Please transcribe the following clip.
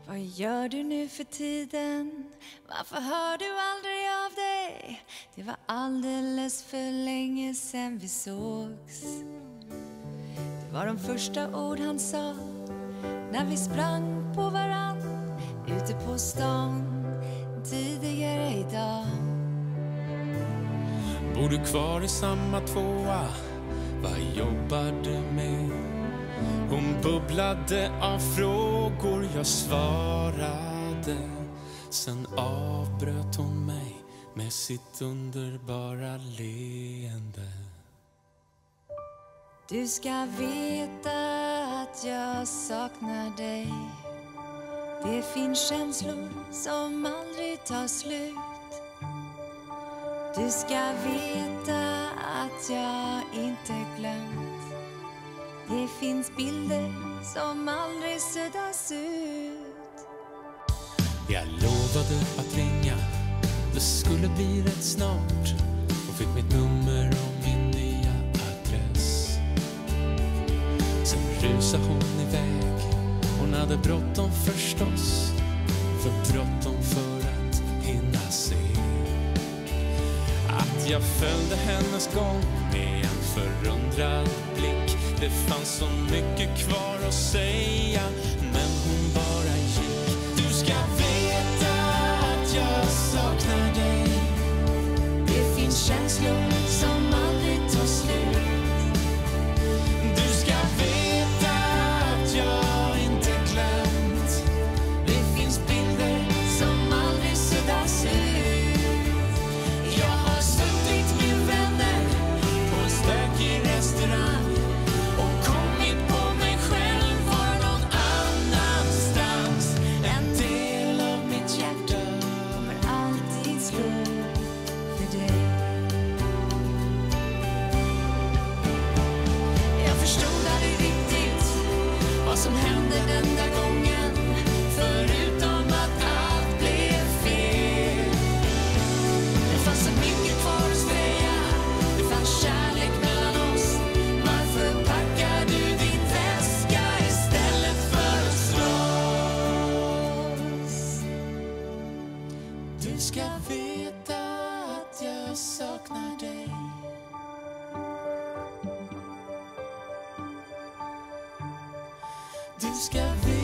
Vad gör du nu för tiden? Varför hör du aldrig av dig? Det var alldeles för länge sedan vi sågs. Det var de första ord han sa när vi sprang på varann ute på stan tidigare idag. Bor du kvar i samma tvåa? Vad jobbar du med? Hon bubblade av frågor jag svarade. Sen avbröt hon mig med sitt underbara leende. Du ska veta att jag saknar dig. Det finns känslor som aldrig tar slut. Du ska veta att jag inte glömt. Det finns bilder som aldrig suddas ut. Jag lovade att ringa, det skulle bli rätt snart. Hon fick mitt nummer och min nya adress. Sen rusade hon iväg. Hon hade bråttom förstås, för bråttom för att hinna se. Att jag följde hennes gång med en förundrad blick. Det fanns så mycket kvar att säga, men hon bara gick. Du ska veta att jag saknar dig. Det finns känslor som aldrig tar slut. Du ska veta att jag inte glömt. Det finns bilder som aldrig suddas ut. Jag har suttit med vänner på en stökig restaurang och kommit på mig själv var någon annanstans. En del av mitt hjärta Kommer alltid slå för dig. Jag förstod aldrig riktigt vad som hände den där gången, förutom att allt blev fel. Det fanns så mycket kvar att säga. Det fanns kärlek mellan oss. Varför packar du din väska istället för att slåss? Du ska veta att jag saknar dig. Du ska veta